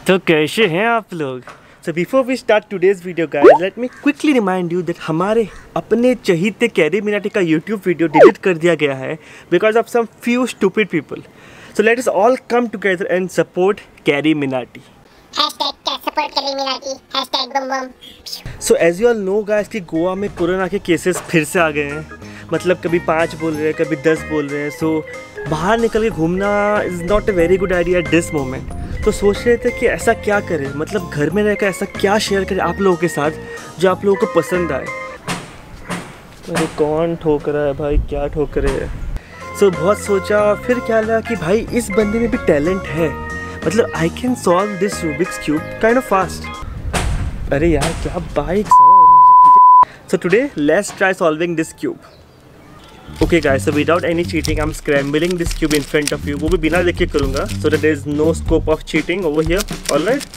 तो कैसे हैं आप लोग? So before we start today's video guys, let me quickly remind you that हमारे अपने चहीते कैरी मिनाटी का YouTube वीडियो डिलीट कर दिया गया है because of some few stupid people. So let us all come together and support Carry Minati. Support Carry Minati, #bum. So as you all know guys कि गोवा में corona के केसेस फिर से आ गए हैं. मतलब कभी 5 बोल रहे हैं, कभी 10 बोल रहे हैं. So बाहर निकल के घूमना is not a very good idea at this moment. तो सोच रहे थे कि ऐसा क्या करें, मतलब घर में रहकर ऐसा क्या शेयर करें आप लोगों के साथ जो आप लोगों को पसंद आए. अरे कौन ठोक रहा है भाई, क्या ठोक रहे हैं. सो बहुत सोचा, फिर क्या लगा कि भाई इस बंदे में भी टैलेंट है. मतलब I can solve this Rubik's cube kind of fast. अरे यार क्या bike. So today let's try solving this cube. Okay guys, so without any cheating, I'm scrambling this cube in front of you. वो भी बिना देखे करूँगा, so that there is no scope of cheating over here. All right.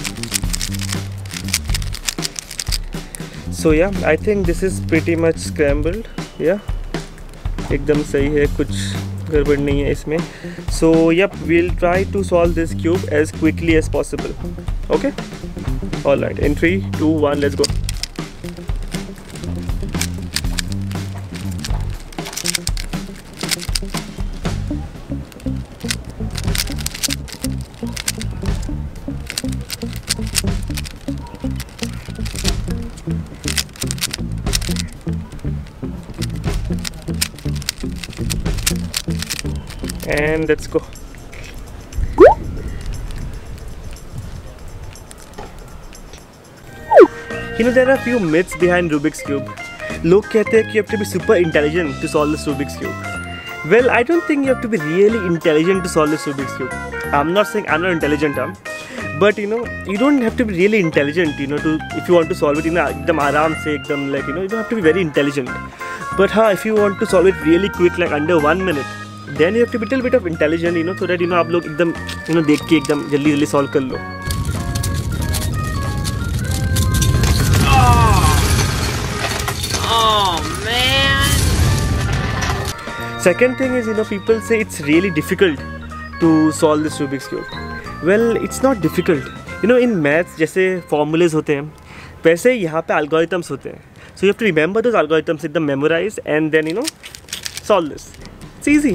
So yeah, I think this is pretty much scrambled. Yeah, एकदम सही है, कुछ गड़बड़ नहीं है इसमें. So yep, we'll try to solve this cube as quickly as possible. Okay. All right. In 3, 2, 1, let's go. And let's go. You know, there are a few myths behind Rubik's Cube. लोग कहते हैं कि you have to be super intelligent to solve this Rubik's Cube. Well, I don't think you have to be really intelligent to solve this Rubik's Cube. I'm not saying I'm not intelligent, but you know, you don't have to be really intelligent, you know, to if you want to solve it, you know, एकदम आराम से, एकदम like, you know, you don't have to be very intelligent. But हाँ, if you want to solve it really quick, like under 1 minute, then you have to be a little bit of intelligent, you know, so that you know आप लोग एकदम, you know, देख के एकदम जल्दी solve कर लो. Oh man. Second thing is, you know, people say it's really difficult to solve this Rubik's Cube. Well, it's not difficult. You know, in maths जैसे formulas होते हैं, वैसे यहाँ पे algorithms होते हैं. So you have to remember those algorithms, एकदम memorize, and then you know, solve this. It's easy.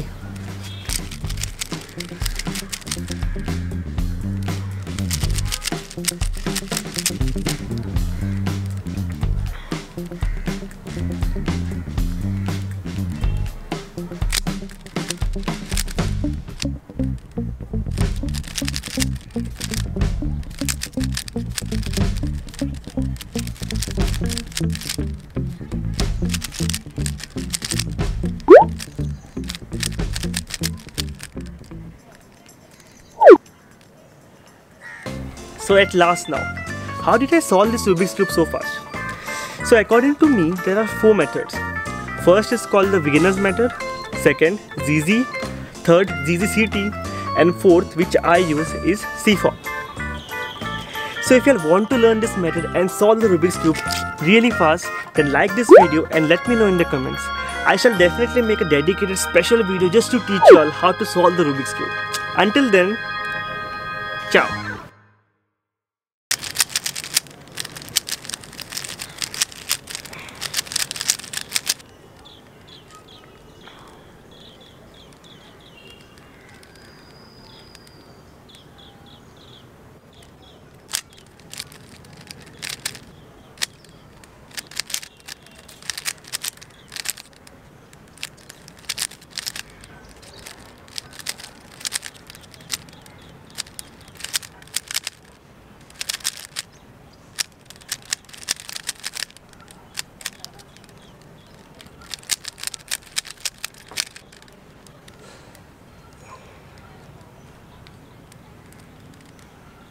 So at last now, how did I solve this Rubik's Cube so fast? So according to me, there are 4 methods. First is called the beginner's method, second ZZ, third ZZCT, and fourth, which I use, is CFOM. So if you want to learn this method and solve the Rubik's Cube really fast, then like this video and let me know in the comments. I shall definitely make a dedicated special video just to teach you all how to solve the Rubik's Cube. Until then, ciao.